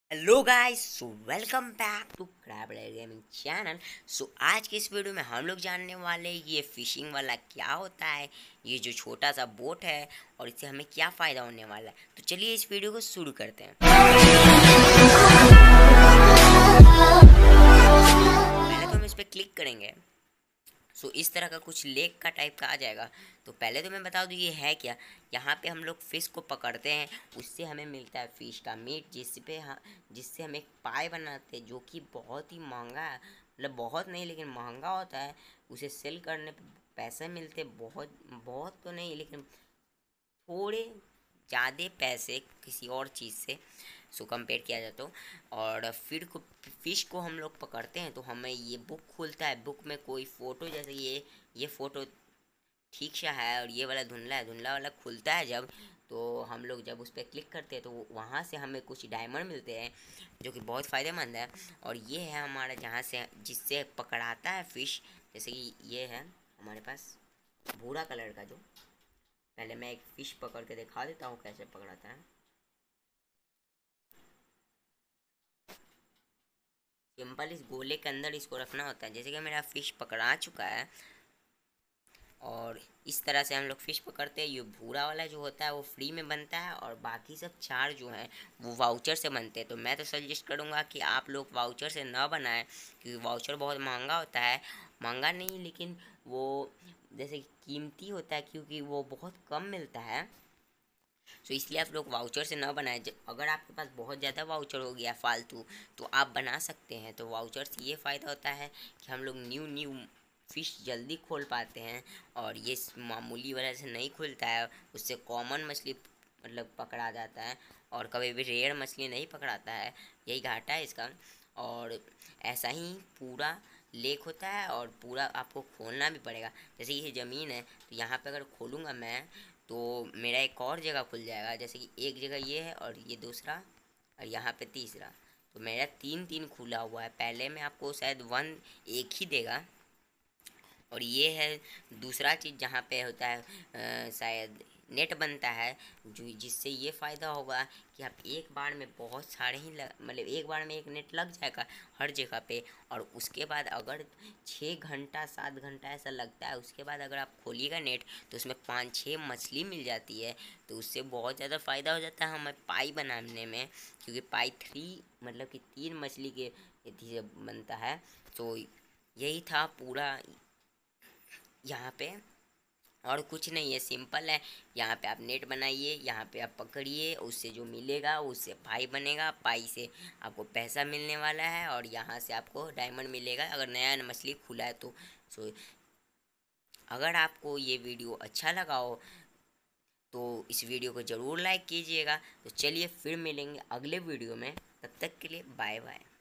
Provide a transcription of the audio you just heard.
Hello guys, so welcome back to crabler gaming channel. So आज की इस video में हम लोग जानने वाले ये फिशिंग वाला क्या होता है, ये जो छोटा सा बोट है और इससे हमें क्या फ़ायदा होने वाला है। तो चलिए इस वीडियो को शुरू करते हैं। पहले तो हम इस पर क्लिक करेंगे। सो इस तरह का कुछ लेक का टाइप का आ जाएगा। तो पहले तो मैं बता दूँ ये है क्या। यहाँ पे हम लोग फ़िश को पकड़ते हैं, उससे हमें मिलता है फ़िश का मीट, जिससे हम एक पाई बनाते हैं जो कि बहुत ही महंगा है। मतलब बहुत नहीं लेकिन महंगा होता है। उसे सेल करने पे पैसे मिलते बहुत बहुत तो नहीं लेकिन थोड़े ज़्यादा पैसे किसी और चीज़ से सो कंपेयर किया जाए तो। और फिर फ़िश को हम लोग पकड़ते हैं तो हमें ये बुक खुलता है। बुक में कोई फ़ोटो, जैसे ये फ़ोटो ठीक सा है और ये वाला धुंधला है। धुंधला वाला खुलता है जब, तो हम लोग जब उस पर क्लिक करते हैं तो वहाँ से हमें कुछ डायमंड मिलते हैं जो कि बहुत फ़ायदेमंद है। और ये है हमारा जहाँ से जिससे पकड़ाता है फ़िश। जैसे कि ये है हमारे पास भूरा कलर का। जो पहले मैं एक फ़िश पकड़ के दिखा देता हूँ कैसे पकड़ाता है। सिंपल इस गोले के अंदर इसको रखना होता है। जैसे कि मेरा फ़िश पकड़ा चुका है और इस तरह से हम लोग फ़िश पकड़ते हैं। ये भूरा वाला जो होता है वो फ्री में बनता है और बाकी सब चार जो हैं वो वाउचर से बनते हैं। तो मैं तो सजेस्ट करूँगा कि आप लोग वाउचर से ना बनाएं, क्योंकि वाउचर बहुत महंगा होता है। महंगा नहीं लेकिन वो जैसे कीमती होता है, क्योंकि वो बहुत कम मिलता है। तो इसलिए आप लोग वाउचर से ना बनाए। अगर आपके पास बहुत ज़्यादा वाउचर हो गया फालतू तो आप बना सकते हैं। तो वाउचर से ये फ़ायदा होता है कि हम लोग न्यू न्यू फ़िश जल्दी खोल पाते हैं। और ये मामूली वजह से नहीं खुलता है, उससे कॉमन मछली मतलब पकड़ा जाता है और कभी भी रेयर मछली नहीं पकड़ाता है। यही घाटा है इसका। और ऐसा ही पूरा लेक होता है और पूरा आपको खोलना भी पड़ेगा। जैसे ये ज़मीन है तो यहाँ पे अगर खोलूँगा मैं तो मेरा एक और जगह खुल जाएगा। जैसे कि एक जगह ये है और ये दूसरा और यहाँ पे तीसरा। तो मेरा तीन तीन खुला हुआ है। पहले में आपको शायद वन एक ही देगा। और ये है दूसरा चीज़ जहाँ पे होता है शायद नेट बनता है, जो जिससे ये फ़ायदा होगा कि आप एक बार में बहुत सारे ही मतलब एक बार में एक नेट लग जाएगा हर जगह पे। और उसके बाद अगर 6 घंटा 7 घंटा ऐसा लगता है, उसके बाद अगर आप खोलिएगा नेट तो उसमें 5-6 मछली मिल जाती है। तो उससे बहुत ज़्यादा फ़ायदा हो जाता है हमें पाई बनाने में, क्योंकि पाई 3 मतलब कि 3 मछली के अथी से बनता है। तो यही था पूरा यहाँ पे। और कुछ नहीं है, सिंपल है। यहाँ पे आप नेट बनाइए, यहाँ पे आप पकड़िए, उससे जो मिलेगा उससे पाई बनेगा, पाई से आपको पैसा मिलने वाला है और यहाँ से आपको डायमंड मिलेगा अगर नया मछली खुला है तो। सो अगर आपको ये वीडियो अच्छा लगा हो तो इस वीडियो को ज़रूर लाइक कीजिएगा। तो चलिए फिर मिलेंगे अगले वीडियो में, तब तक के लिए बाय बाय।